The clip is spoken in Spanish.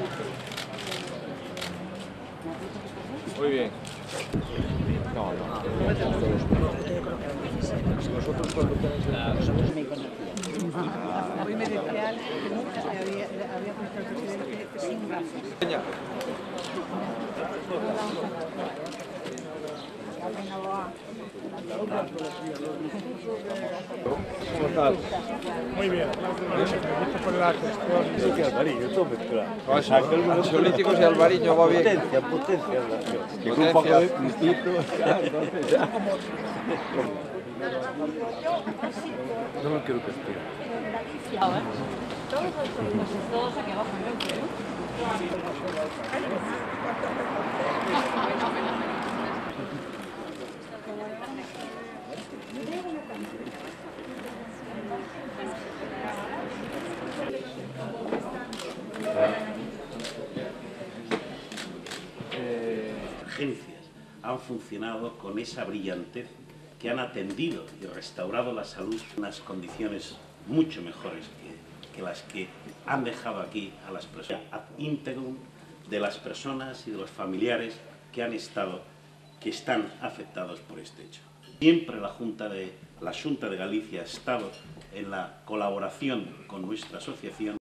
Muy bien. No. Vosotros cuando tenéis Hoy me decían que nunca había puesto el presidente sin gafas. ¿Cómo estás? Muy bien, gracias por la gestión. Sí, que Alvariño, todo mezclado. Ansiolíticos y Alvariño va bien. Potencia. Que Potencia. con un poco de pistito. No me quiero castigar. Todos aquí abajo, Urgencias han funcionado con esa brillantez que han atendido y restaurado la salud en unas condiciones mucho mejores que las que han dejado aquí a las personas ad integrum de las personas y de los familiares que están afectados por este hecho. Siempre la Xunta de Galicia ha estado en la colaboración con nuestra asociación